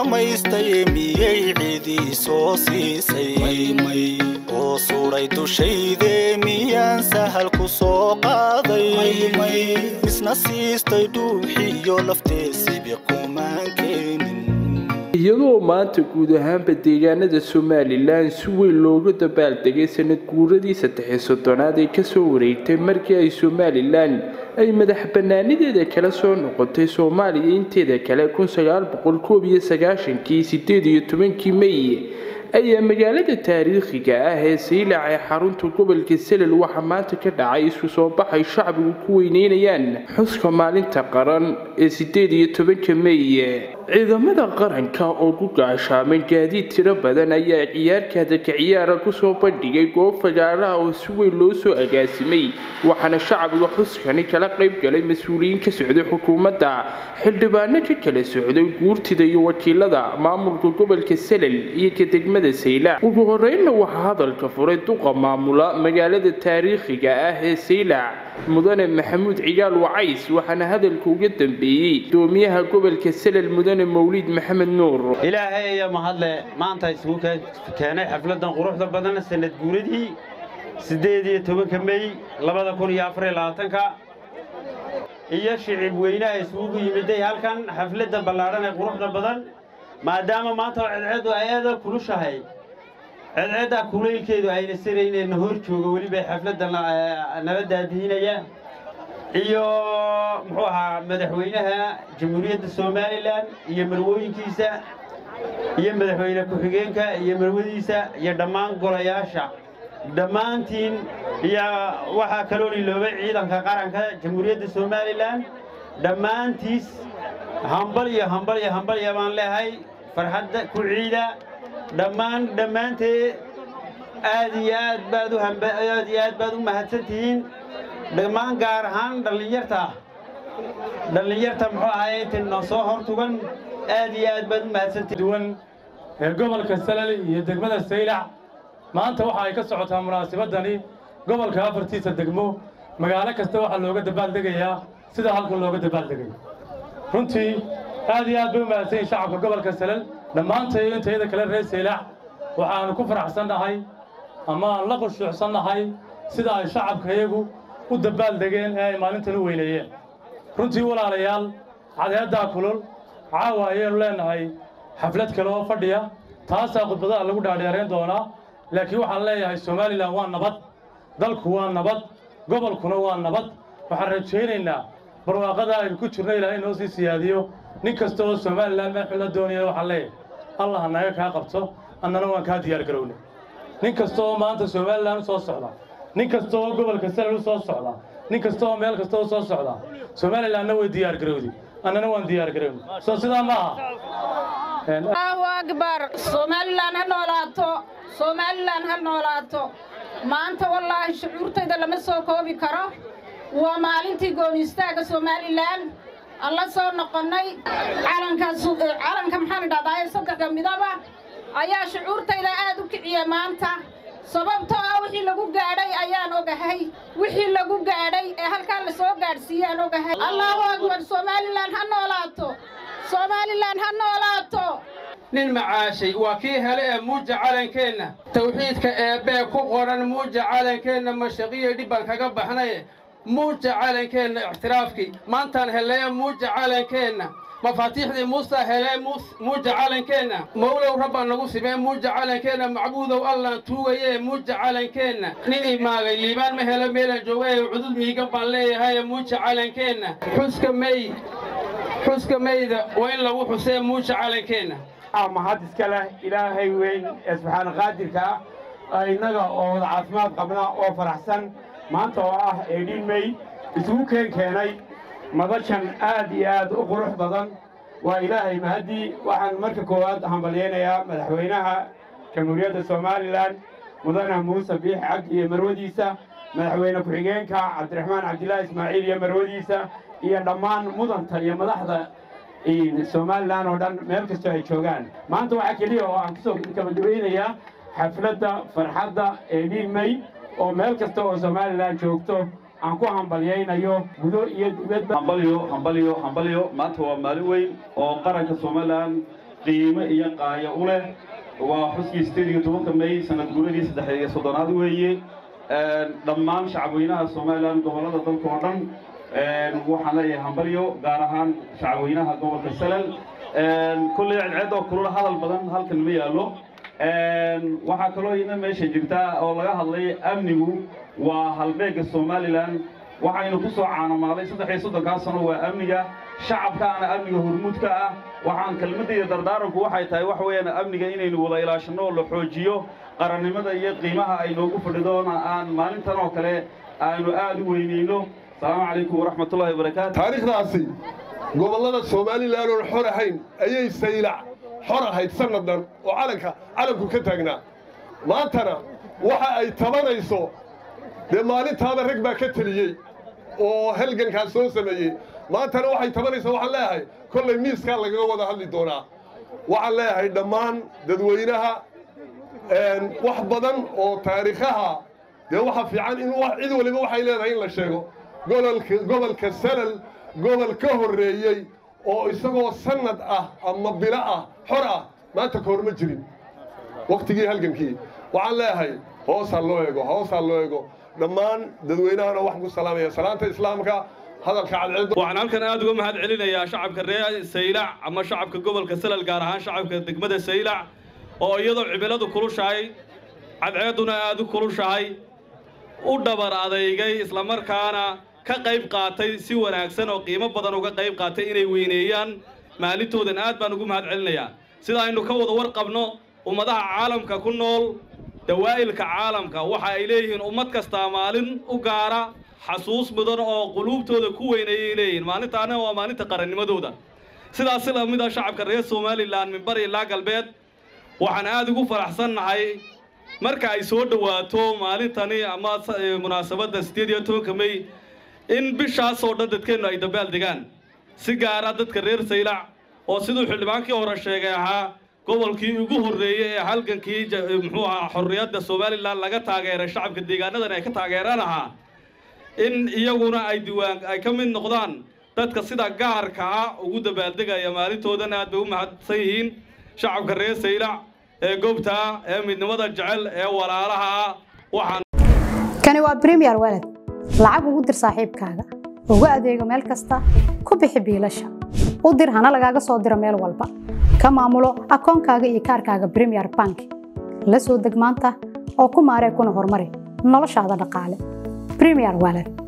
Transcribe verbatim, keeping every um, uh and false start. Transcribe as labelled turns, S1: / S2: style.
S1: dhammaystay miyay cidii soo siisay may oo suray dushayde miyaan sahal ku soo qaaday may isna siistay dhuuxiyo lafteesibi qumaan keenin
S2: iyadoo maanta guud ahaanba deegaanada Somaliland si weyn looga dabaaldegay sanad guuradii saddex iyo soddonaad ee ka soo wareegtay markii ay Somaliland ay madax bannaanideeda kala soo noqotay Soomaaliya inteeda kale kun sagaal boqol koob iyo sagaashan kii sideed iyo toban May ayaa magaalada taariikhiga ah ee Saylac ee xarunta gobolka Selel waxa maanta ka dhacay isu soo baxay shacbigu ku weyneynayaan xuska maalinta qaran ee sideed iyo toban May ciidamada qaranka oo ku gaashaamay gaadiid tiro badan ayaa ciyaarkada ka ciyaara ku soo bandhigay goob fagaaraha oo si weyn loo soo agaasimay waxaana shacbiga xuskani kala qayb galay mas'uuliyiin ka socday xukuumadda xildhibaano ka kala socday guurtida iyo wakiilada maamulka gobolka Selel iyo ka degmada Saylac ugu horreynna waxa hadalka furay duqa maamula magaalada taariikhiga ah ee Saylac mudane Maxamuud Cigaal Wacays waxaana hadalka uga dambeeyay doomiyaha gobolka Selel mudane مولد محمد نور
S3: إلهي يا مهلا ما أنت يسوق كان حفلة قروح بدنا سنة جوردي سديدي توبة كمي لبدا كون يافري لاتنكا إيا شعب وينا يسوق يمدي هالكان حفلة بلارنا قروح بدن ما دام ما طلع العيد وعيدا كل شهي العيد كل الكيدو أي نسيرين النهور شو قولي بحفلة نبدأ هنا يا iyo muxuuha madaxweynaha jamhuuriyadda Soomaaliland iyo marwooyinkiisa iyo madaxweyne ku xigeenka iyo marwadiisa iyo dhammaan golayaasha dhamaantiin iyo waxa kale oo looba ciidanka qaranka jamhuuriyadda Soomaaliland dhamaantiis hambal iyo hambal iyo hambal yabaan leeyahay farxadda ku ciida dhammaan dhamaantee aad iyo aad baad u hambal aad iyo aad baad u mahadsantihiin dhammaan gaar ahaan dhalinyarta dhalinyarta muxuu ahaay inta soo hortugan aad iyo aad baad u mahadsantihiin
S4: duwan ee gobolka Selel iyo degmada Saylac maanta waxa ay ka socotaa munaasabadani gobolka afartiisa degmo magaalo kasta waxa looga dabaaldegayaa sida halkan looga dabaaldegay runtii aad iyo aad bay u mahadsan shacabka gobolka Selel dhamaantay intayda kala reer Saylac waxaan ku faraxsanahay ama la qoshuucsanahay sida ay shacabka iyagu u dabaaldegeen ee maalintan u weyneeyeen runtii walaalayaal cadeeda kulul caawayeen leenahay xaflad kale oo fadhiya taas khudbadaha lagu dhaadheereen doona laakiin waxaan leeyahay Soomaaliland waa nabad dalku waa nabad gobolkuna waa nabad waxaan rajaynaynaa barwaaqada ay ku jirnay Ilaahay noo sii siyaadiyo nin kasta oo Soomaaliland ma xil doonaya waxaan leeyahay Allah naga ka qabto annana waan ka diyaar garownay nin kasta oo maanta Soomaaliland soo socda nin kasta oo gobolka Selel soo socda nin kasta oo meel kasta oo soo socda Soomaaliland way diyaar garowdi annana waan diyaar garownay soo sidaa ma aha
S5: Allahu akbar Soomaaliland ha noolaato Soomaaliland ha noolaato maanta wallahi shucuurtayda lama soo koobi karo waa maalintii goonistaaga Soomaaliland alla soo noqonay calanka calanka maxaan dhadaayo saddex midaba ayaa shucuurtayda aad u kiciya maanta sababtoo ah wixii lagu gaadhay ayaan ogahay wixii lagu gaadhay ee halkaan la soo gaarsiiyaan ogahay Allahu akbar Soomaaliland ha noolaato Soomaaliland ha noolaato
S6: nin macaashay waa kii hele ee muuja calankeena tawxiidka eebbe ku qoran muuja calankeena mashaqiyo dhiban kaga baxnay muuja calankeena ixtiraafki maantaan helay muuja calankeena مفاتيح موسى هلا موجة على كنا مولى ربنا نقص بين موجة على كنا معبود والله توجه موجة على كنا نيني ما الليبان مهلا ميلا جواه وعدود ميقب عليه هاي موجة على كنا حسك مي حسك مي ذا وين لو حسين موجة على كنا
S3: أما هذا الكلام إلهي وين سبحان قادر كا أي نجا أو عثمان قبنا أو فرحسن ما أنت واه إيدين مي سوكين كناي مدشان آدي آد أقرح بدن وإلهي مهدي وعن مركز كواد همبلينا يا مدحوينها جمهورية الصوماليلاند مدن موسى بيح عقي مروديسا مدحوينا كحجينكا عبد الرحمن عبد الله إسماعيل يا مروديسا يا دمان مدن يا مدحضة إن الصوماليلاند ودن مركز تهي شوغان ما أنتوا عكليه وعن كسو كمدوينا يا حفلة فرحة إيدين مي ومركز تو الصوماليلاند شوكتو aan ku hambalyeeynayo gudo iyo dibadba
S7: hambalyo hambalyo hambalyo maanta waa maalin weyn oo qaranka Soomaaliland qiimo iyo qaayo u leh waa xuskii sideed iyo tobanka May sanad guuradii saddex iyo soddonaad weeye dhammaan shacabweynaha Soomaaliland gobolada dalka oo dhan waxaan leeyahay hambalyo gaar ahaan shacabweynaha gobolka Salal kulli cid oo kulul hadal badan halkan ma yaalo waxa kaloo ina meesha jirta oo laga hadlay amnigu waa halbeega Soomaaliland waxaynu ku soo caanamaalay saddex iyo soddon sano waa amniga shacabka ana amniga hormuudka ah waxaan kelmadayda dardaaranku waxay tahay wax weeyaan amniga inaynu wada ilaashano la xoojiyo qarannimada iyo qiimaha ay noogu fadhidoona aan maalintan oo kale aanu aad u weyneyno salaamu calaykum waraxmatullaahi wabarakaatu
S8: taariikhdaasi gobolada Soomaaliland oo xor ahayn ayay saylac xor ahayd sanadan oo calanka calanku ka taagnaa maantana waxa ay tabanayso de maalintaada rag baa ka taliyay oo halgankaas soo sameeyay maantana waxay tabanaysaa waxaan leeyahay kollay miiska laga wada hadli doonaa waxaan leeyahay dhammaan dadweynaha wax badan oo taariikhaha dee waxa fiican in cid waliba waxay leedahay in la sheego gobolka gobolka Salal gobol ka horeeyay oo isagoo sanad ah ama bilo ah xor ah maanta ka hor ma jirin waqtigii halgankii waxaan leeyahay hoos ha loo eego hoos ha loo eego dhammaan dadweynahana wax ku salaamaya salaanta islaamka hadalka cadceed
S9: waxaan halkan aad uga mahad celinayaa shacabka reer Saylac ama shacabka gobolka Salal gaar ahaan shacabka degmada Saylac oo iyadoo cimiladu kulushahay cadceeduna aad u kulushahay u dhabar adeegay isla markaana ka qayb qaatay si wanaagsan oo qiimo badan uga qayb qaatay inay weyneeyaan maalintoodan aad baan ugu mahad celinayaa sida aynu ka wada warqabno ummadaha caalamka ku nool dawaa'ilka caalamka waxa ay leeyihiin ummad kasta maalin u gaara xasuus mudan oo quluubtooda ku weyneeyay leeyihiin maalintaana waa maalinta qarannimadooda sidaas la mid ah shacabka reer Soomaaliland min bari ilaa galbeed waxaan aad ugu faraxsanahay marka ay soo dhawaato maalintani ama munaasabada sideed iyo tobanka May in bishaas oo dhan dadkeenu ay dabaal degaan si gaar ah dadka reer Saylac oo sidoo xildhibaankii hore sheegay ahaa gobolkii ugu horeeyay ee halgankii muxuu ahaa xorriyadda Soomaaliland laga taageeray shacabka deegaanadan ay ka taageeraan ahaa in iyaguna ay diwaan ay ka mid noqdaan dadka sida gaarka ah ugu dabaaldegaya maalintoodan aad bay u mahadsan yihiin shacabka reer Saylac ee goobta ee midnimada jecel ee walaalaha waxaan
S10: kani waa Premier Wallet lacag ugu dir saaxiibkaaga ugu adeego meel kasta ku bixi biilasha u dir hana lagaaga soo diro meel walba ka maamulo akoonkaaga iyo kaarkaaga Premier Bank la soo deg maanta oo ku maaree kuna horumari noloshaada dhaqaale Premier Wallet